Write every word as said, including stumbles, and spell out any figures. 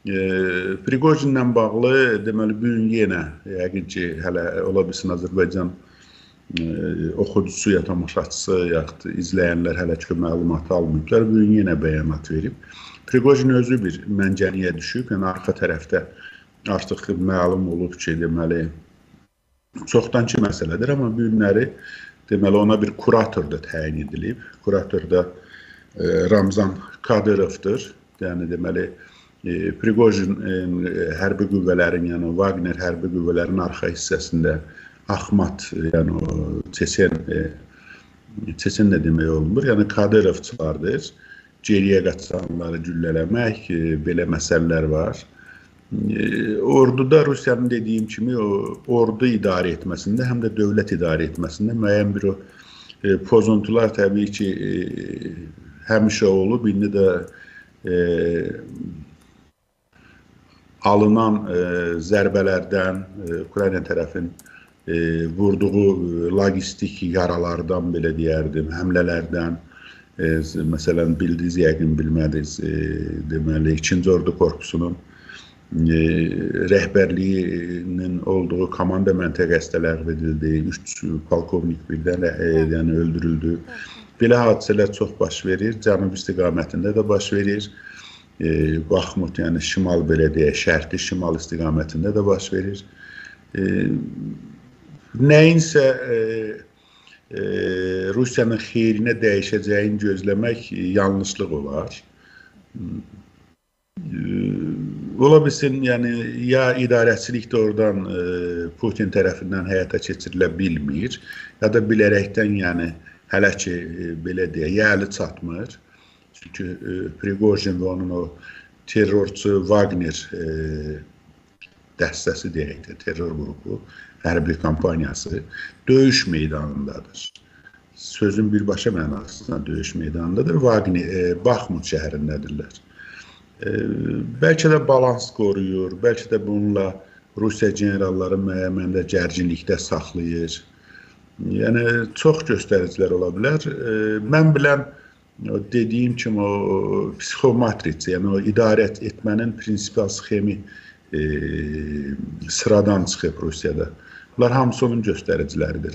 Priqojinlə bağlı deməli bu gün yenə yəqin ki, hələ ola bilsin Azərbaycan oxucusu ya tamaşaçısı yaxud izləyənlər hələ ki məlumat almayıblar. Bu gün yenə bəyanat verib. Priqojin özü bir məncəniyə düşüb, yəni arxa tərəfdə artıq məlum olub ki, deməli çoxdankı məsələdir, amma bu günləri deməli ona bir kurator da təyin edilib. Kurator da Ramzan Kadyrovdur. Yəni deməli Priqojin hərbi qüvvələrin, yəni Wagner hərbi qüvvələrin arxa hissəsində Axmat, yəni o Çeçen, Çeçen nə demək olunur? Yəni Kadyrovçulardır. Geriyə qaçanları güllələmək, belə məsələlər var. Orduda Rusiyanın dediyim kimi o ordu idarə etməsində, həm də dövlət idarə etməsində müəyyən bir o pozuntular təbii ki həmişə olub. İndi də alınan zərbələrdən, Ukrayna tərəfin vurduğu logistik yaralardan, belə deyərdim, həmlələrdən, məsələn, bildiniz, yəqin bilmədiniz, deməli, ikinci Ordu Korpusunun rəhbərliyinin olduğu komanda məntəqəsi ləğv edildi, üç polkovnik birdən yəni öldürüldü. Belə hadisələr çox baş verir, cənub istiqamətində də baş verir. Baxmut, yəni şimal belə deyək, şərqi şimal istiqamətində də baş verir. Nəyinsə Rusiyanın xeyrinə dəyişəcəyini gözləmək yanlışlıq olar. Ola bilsin, yəni ya idarəçilik də oradan Putin tərəfindən həyata keçirilə bilmir, ya da bilərəkdən, yəni hələ ki, belə deyək, ya əli çatmır. Çünki Priqojin və onun o terrorçu Wagner dəstəsi deyək də, terror qrupu, hərbi kampaniyası döyüş meydanındadır. Sözün birbaşa mənasında döyüş meydanındadır. Wagner, Baxmut şəhərindədirlər. Bəlkə də balans qoruyur, bəlkə də bununla Rusiya generalları müəyyən gərginlikdə saxlayır. Yəni, çox göstəricilər ola bilər. Mən bilən, dediyim kimi o psixomatriç, yəni o idarə etmənin prinsipal sxemi sıradan çıxıb Rusiyada. Bunlar hamısı onun göstəriciləridir.